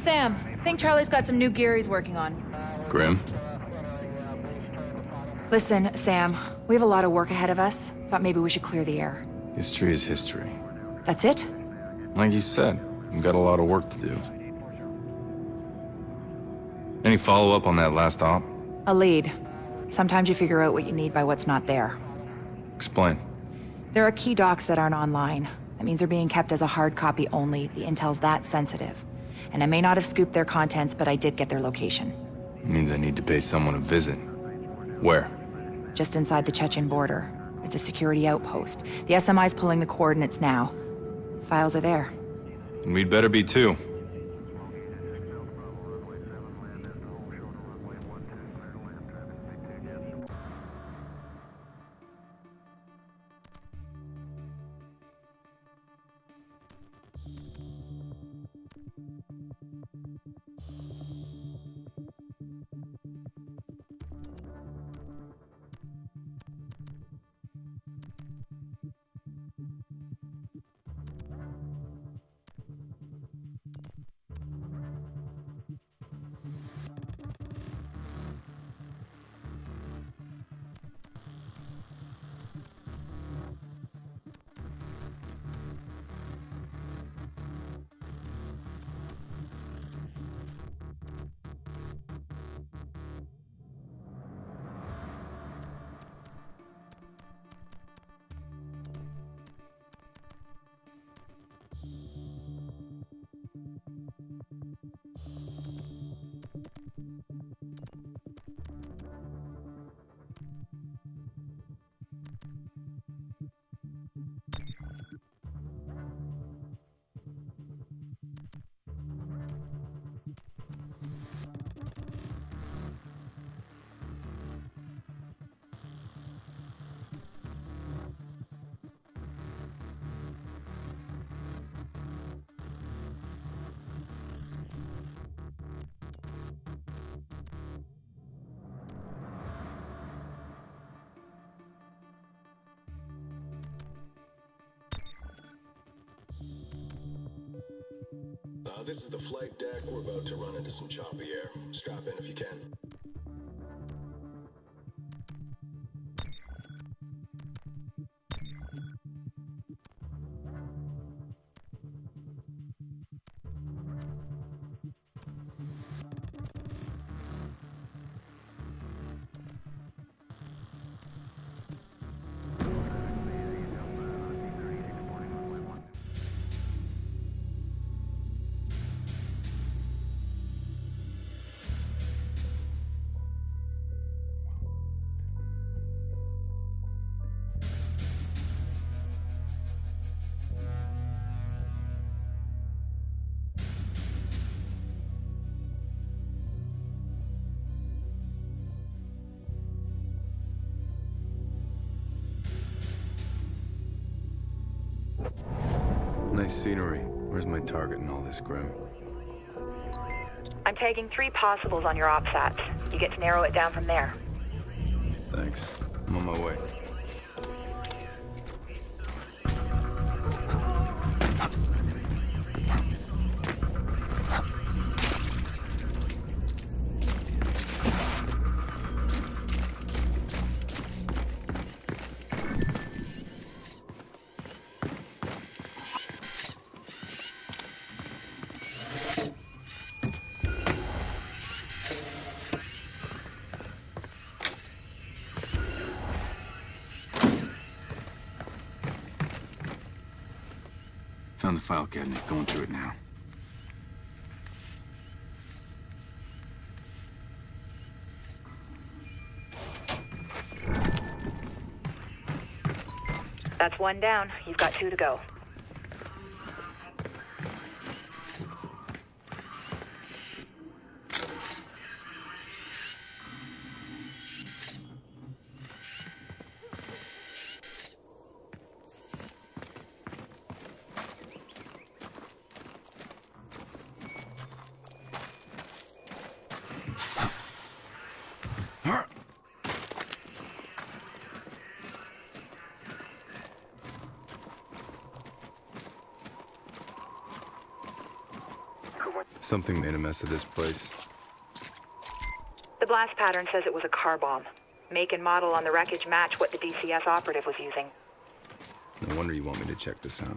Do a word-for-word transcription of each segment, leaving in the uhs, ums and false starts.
Sam, I think Charlie's got some new gear he's working on. Grim? Listen, Sam, we have a lot of work ahead of us. Thought maybe we should clear the air. History is history. That's it? Like you said, we've got a lot of work to do. Any follow-up on that last op? A lead. Sometimes you figure out what you need by what's not there. Explain. There are key docs that aren't online. That means they're being kept as a hard copy only. The intel's that sensitive. And I may not have scooped their contents, but I did get their location. It means I need to pay someone a visit. Where? Just inside the Chechen border. It's a security outpost. The S M I's pulling the coordinates now. Files are there. And we'd better be too. Uh, this is the flight deck. We're about to run into some choppy air. Strap in if you can. Nice scenery. Where's my target in all this, Grim? I'm tagging three possibles on your OPSATs. You get to narrow it down from there. Thanks. I'm on my way. Found the file cabinet, going through it now. That's one down. You've got two to go. Something made a mess of this place. The blast pattern says it was a car bomb. Make and model on the wreckage match what the D C S operative was using. No wonder you want me to check this out.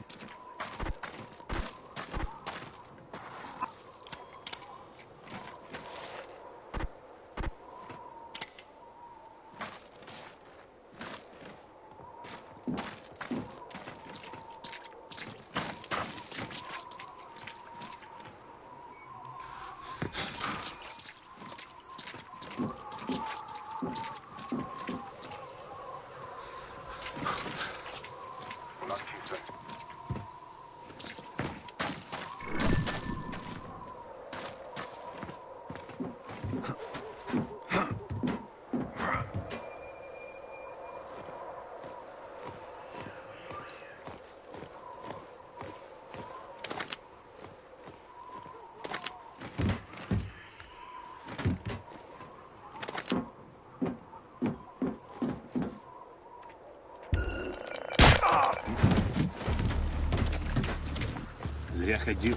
Зря ходил.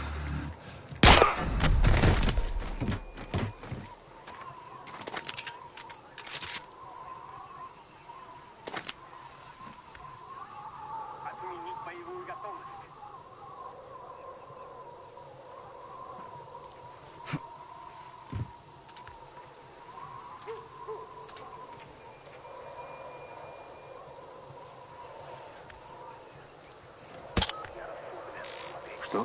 Отменить боевую готовность. Что?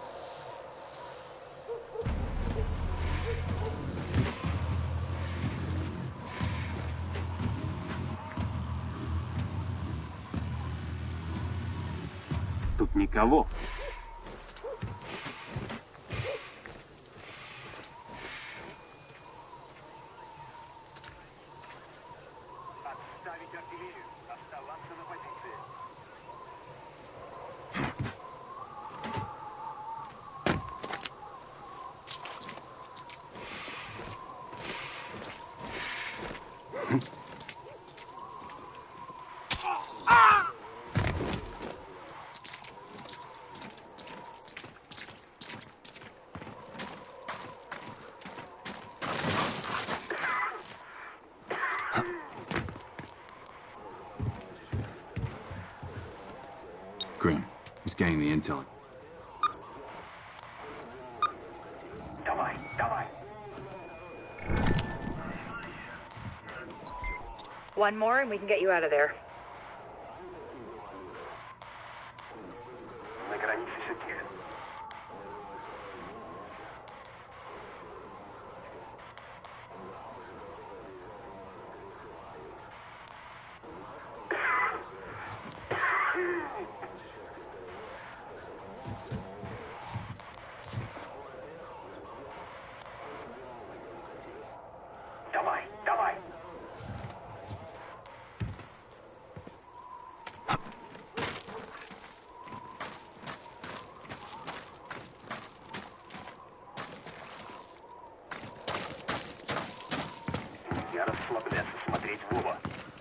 Тут никого. Отставить артиллерию. Оставаться на позиции. Grim, I'm scanning the intel. Давай, давай. One more and we can get you out of there. На границе сети. Давай, давай. Нельзя расслабляться, смотреть в оба.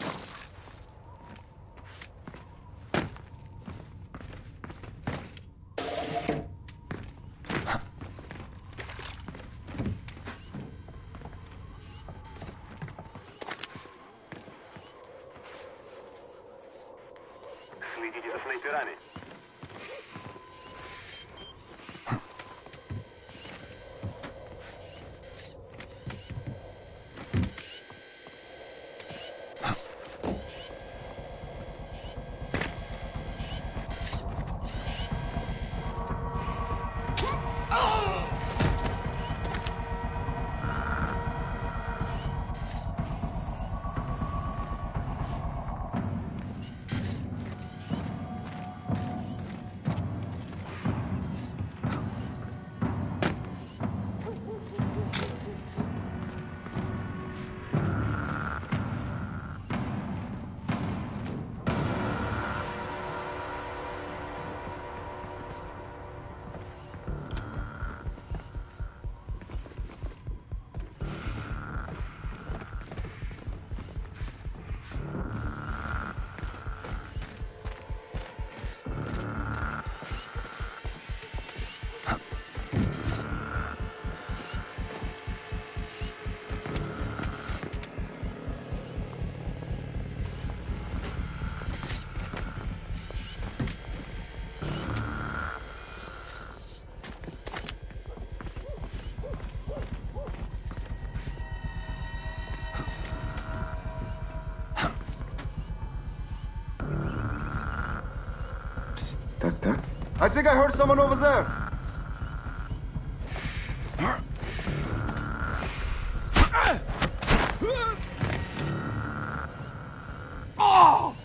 Следите за снайперами. Tak, tak. I think I heard someone over there. Oh!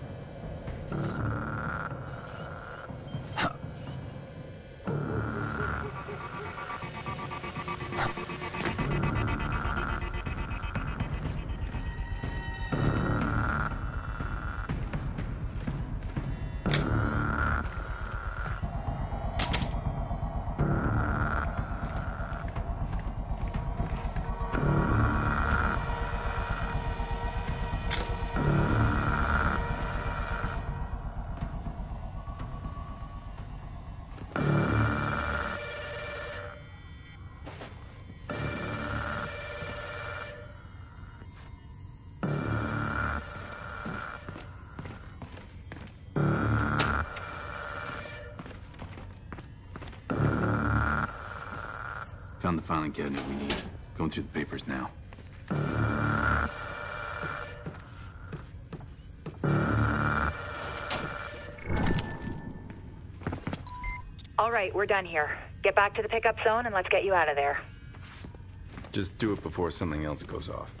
Found the filing cabinet we need. Going through the papers now. All right, we're done here. Get back to the pickup zone and let's get you out of there. Just do it before something else goes off.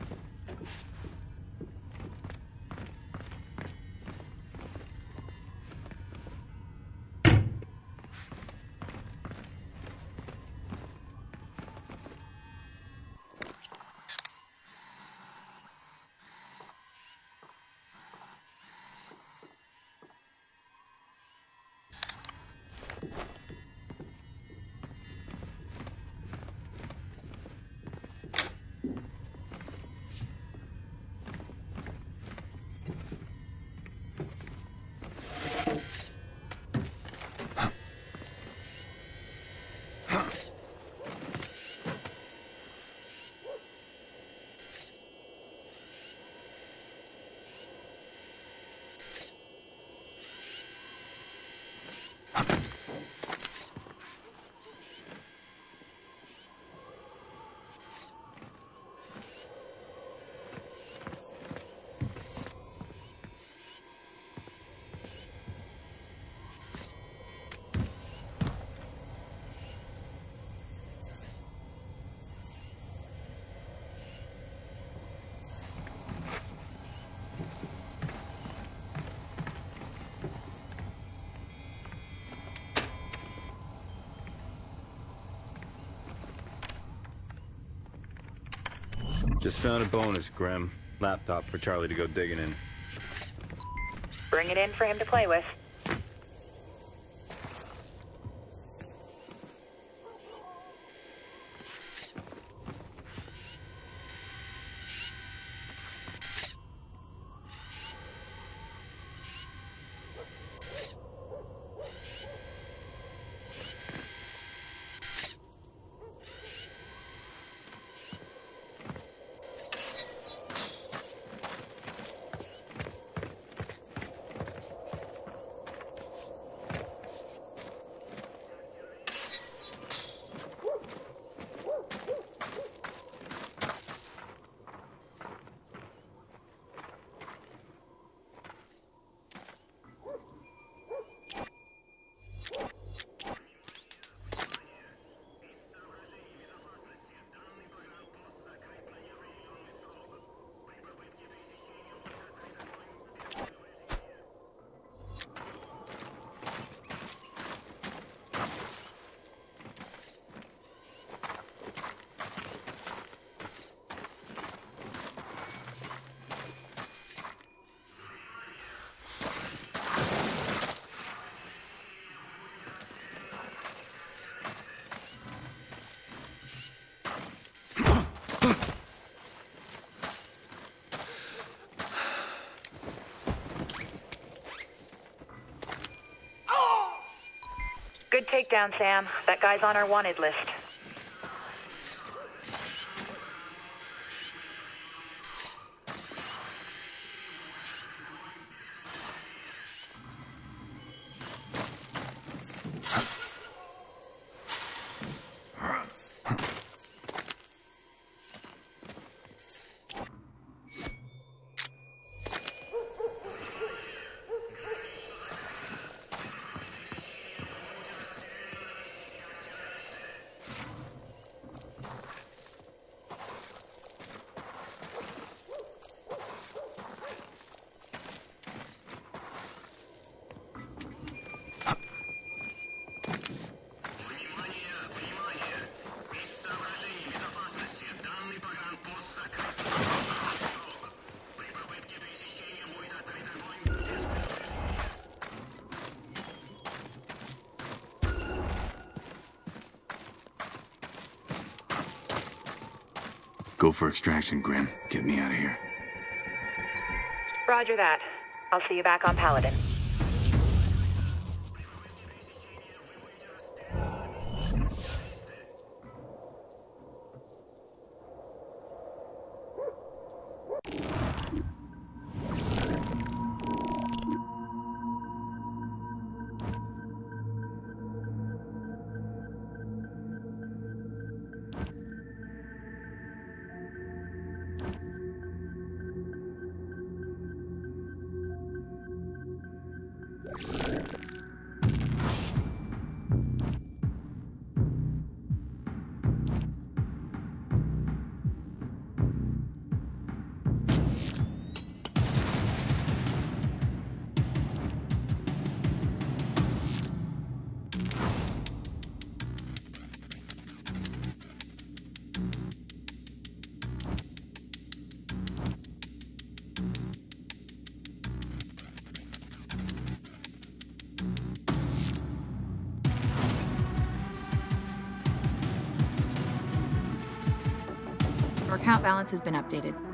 Just found a bonus, Grim. Laptop for Charlie to go digging in. Bring it in for him to play with. Good takedown, Sam. That guy's on our wanted list. Go for extraction, Grim. Get me out of here. Roger that. I'll see you back on Paladin. Our account balance has been updated.